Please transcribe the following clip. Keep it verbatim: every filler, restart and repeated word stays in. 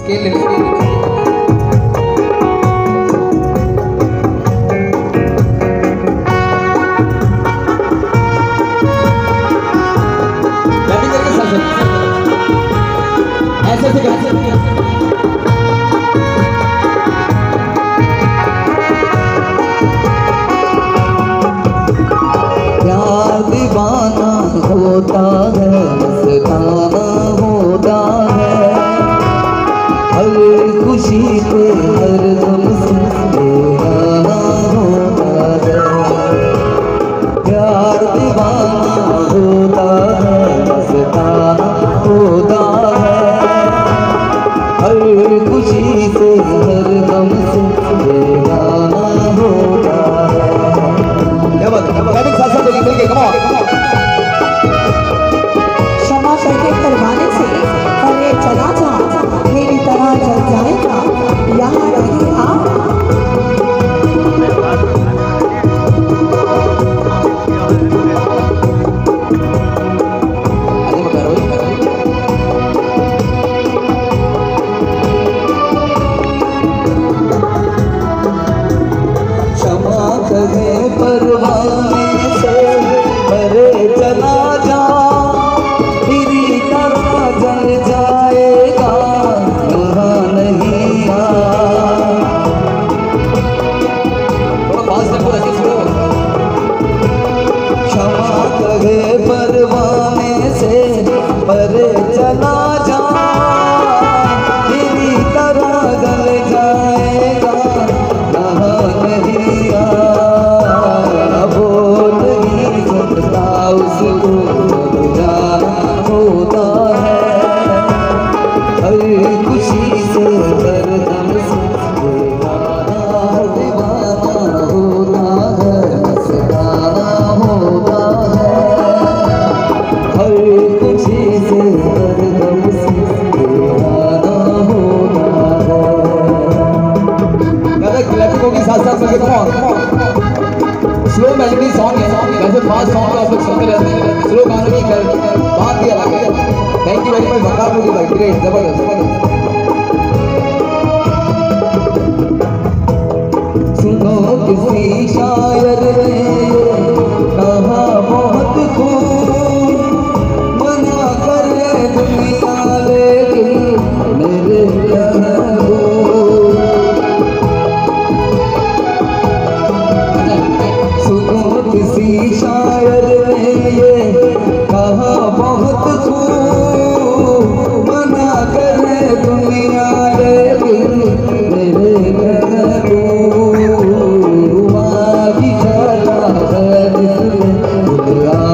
केले ऐसे से कैसे प्यार दीवाना होता है, मस्ताना होता है, हर खुशी पे हर गम से बेगाना होता है। प्यार दीवाना होता है, मस्ताना होता है, हर खुशी से हर गम से बेगाना होता है। क्या बात है, गाने साथ साथ मिल के कम ऑन। क्षमा करके करवाने से करे चला जा, मेरी तरह जल जाएगा यहाँ रहे आप। क्षमा करे परवाने से परे चला जा, मेरी तरह जल जाएगा वहाँ नहीं आ। क्षमा करे परवाने से परे चला जा, मेरी तरह जल जाएगा वहाँ नहीं आ। वो नहीं सकता उसको जाना होता है, हर खुशी से हर दम से बेगाना दीवाना होता है, मस्ताना होता है, हर खुशी से हर दम से बेगाना होता है। क्लैपिंगों के साथ साथ मिल के come on. Slow melody song है, वैसे फास्ट सॉन्ग आप लोग सुनते रहते हैं, स्लो गानों की बात ही अलग है। Thank you very much Waqar मुझे भाई, ग्रेट, जबरदस्त जबरदस्त। सुनो किसी शायर ने कहा बहुत खूब, मना करे दुनिया लेकिन मेरे महबूब। सुनो किसी शायर ने ये कहा बहुत खूब, मना करे दुनिया लेकिन मेरे महबूब। भी जाता है जिसमें